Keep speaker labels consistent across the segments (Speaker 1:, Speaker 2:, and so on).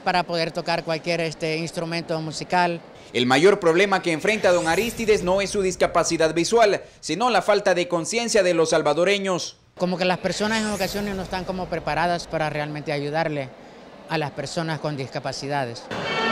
Speaker 1: para poder tocar cualquier instrumento musical.
Speaker 2: El mayor problema que enfrenta don Arístides no es su discapacidad visual, sino la falta de conciencia de los salvadoreños.
Speaker 1: Como que las personas en ocasiones no están como preparadas para realmente ayudarle a las personas con discapacidades.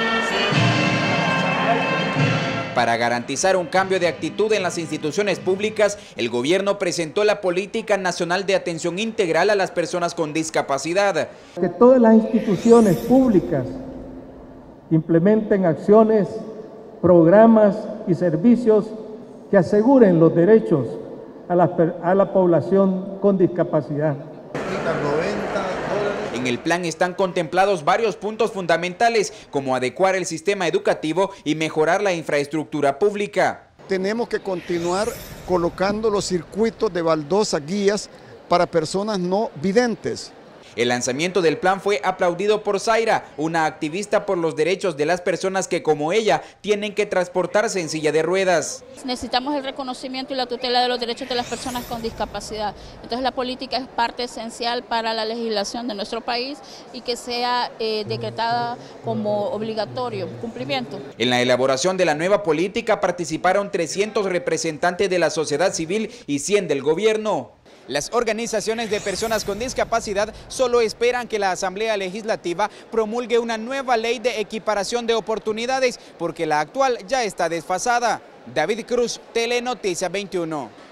Speaker 2: Para garantizar un cambio de actitud en las instituciones públicas, el gobierno presentó la Política Nacional de Atención Integral a las Personas con Discapacidad.
Speaker 3: Que todas las instituciones públicas implementen acciones, programas y servicios que aseguren los derechos a la población con discapacidad.
Speaker 2: En el plan están contemplados varios puntos fundamentales, como adecuar el sistema educativo y mejorar la infraestructura pública.
Speaker 4: Tenemos que continuar colocando los circuitos de baldosas guías para personas no videntes.
Speaker 2: El lanzamiento del plan fue aplaudido por Zaira, una activista por los derechos de las personas que, como ella, tienen que transportarse en silla de ruedas.
Speaker 5: Necesitamos el reconocimiento y la tutela de los derechos de las personas con discapacidad. Entonces la política es parte esencial para la legislación de nuestro país y que sea decretada como obligatorio cumplimiento.
Speaker 2: En la elaboración de la nueva política participaron 300 representantes de la sociedad civil y 100 del gobierno. Las organizaciones de personas con discapacidad solo esperan que la Asamblea Legislativa promulgue una nueva ley de equiparación de oportunidades, porque la actual ya está desfasada. David Cruz, Telenoticias 21.